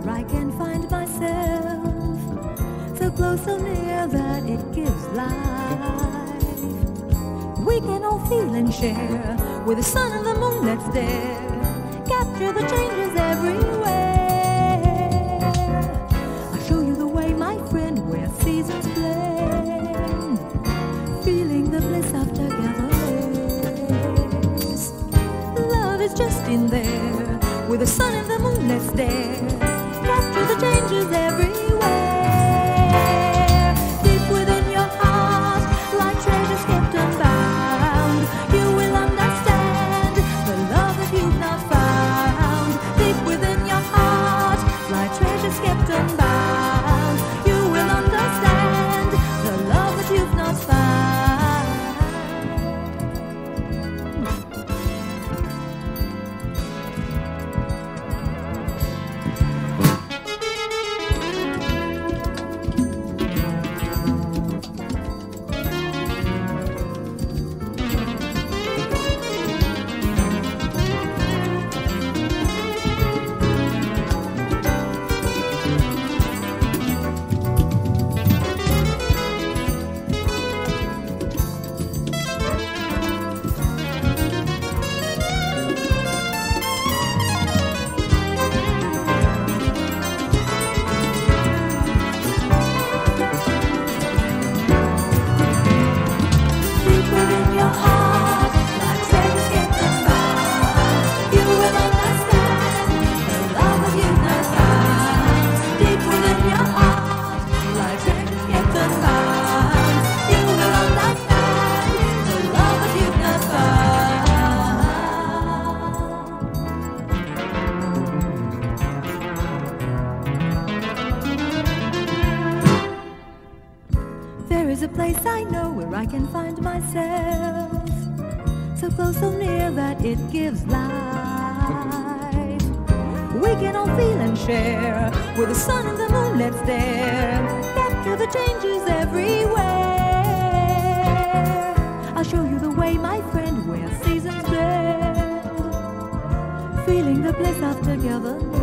I can find myself, so close, so near that it gives life. We can all feel and share with the sun and the moon that's there. Capture the changes everywhere. I'll show you the way, my friend, where seasons blend, feeling the bliss of togetherness. Love is just in there with the sun and the moon that's there. Capture the changes everywhere. Deep within your heart, like treasures kept unbound, you will understand the love that you've not found. Deep within your heart, like treasures kept unbound, you will understand the love that you've not found. There's a place I know where I can find myself, so close, so near that it gives life. We can all feel and share with the sun and the moon that's there. Capture the changes everywhere. I'll show you the way, my friend, where seasons blend, feeling the bliss of togetherness.